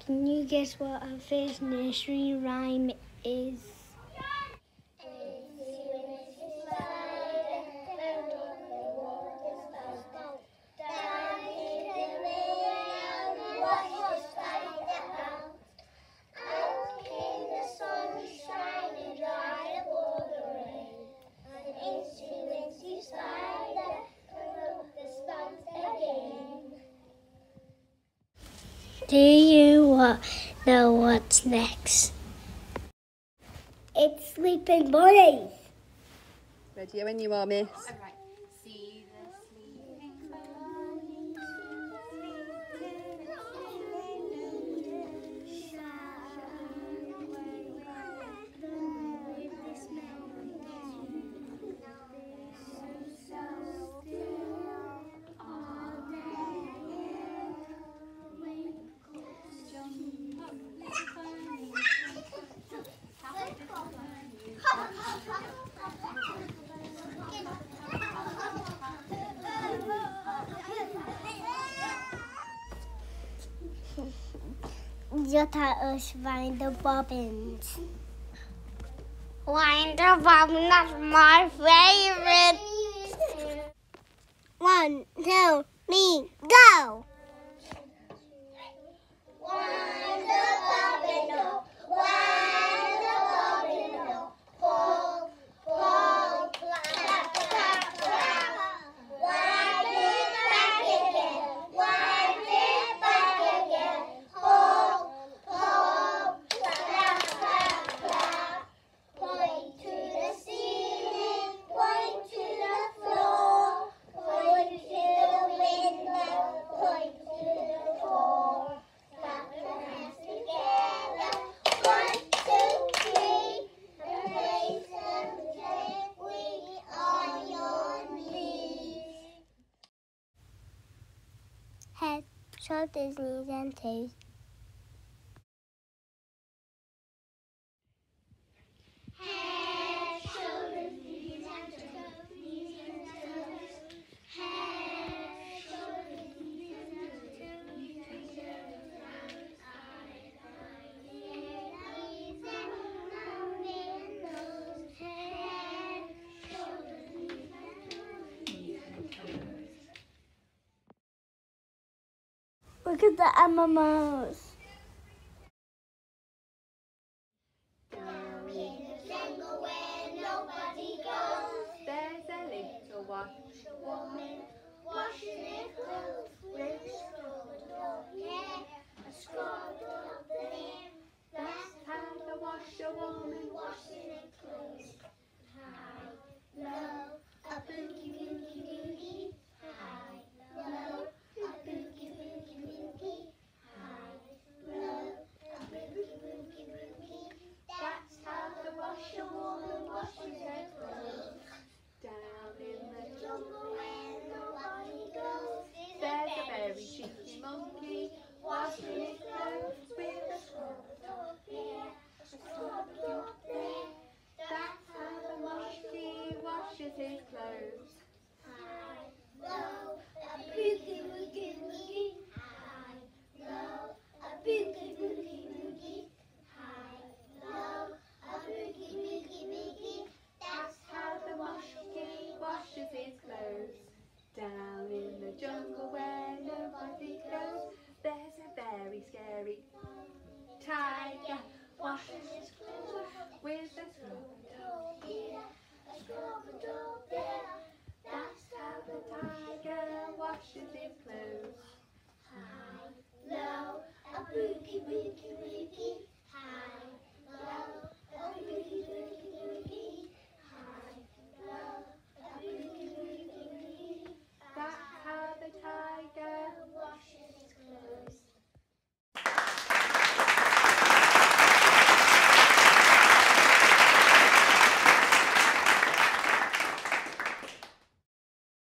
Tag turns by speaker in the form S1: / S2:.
S1: Can you guess what our first nursery rhyme is? Do you know what's next? It's sleeping bunnies.
S2: Ready when you are, miss.
S3: Alright. See the sleeping bunnies.
S1: Just let us find the bobbins. Find the bobbin, that's my favorite. 1, 2, 3, go! Wind the bobbin up, wind the bobbin up, pull, pull, clap, clap, clap. Wind it back again, wind it back again, pull, pull, clap, clap, clap. Point to the ceiling, point to the floor, point to the window, point to the floor. Clap your hands together, 1, 2, 3, and raise them gently on your knees. Head, shoulders, knees and toes. Head, shoulders, knees and toes, knees and toes. Head, shoulders, knees and toes, knees and toes. Eyes, ears and mouth and nose. Head, shoulders, knees and toes, knees and toes. Look at the animals. Down in the jungle where nobody goes,
S2: There's a little
S1: woman washing her clothes with a scrubbed up hair, a scrubbed up hair. That's how the washerwoman washing her clothes. High, low, a boogie boogie boogie. High, low, a boogie boogie boogie. High, low, a boogie boogie boogie. That's how the washerwoman washes her clothes.
S2: down in the
S1: Jungle where nobody goes,
S2: There's a very cheeky monkey
S1: washing his clothes with a scrubbed up hair, a scrubbed up there. That's how the
S2: monkey washes his clothes.
S1: high, low, a boogie woogie woogie. High, low, a boogie woogie woogie. High, low, a boogie woogie woogie. That's how the monkey
S2: Washes his clothes. Down in the jungle where nobody goes, there's a very scary tiger washing his clothes with a scrubbed up
S1: here, a scrubbed up there.
S2: That's how the tiger washes his clothes.
S1: High, low, a boogie woogie woogie.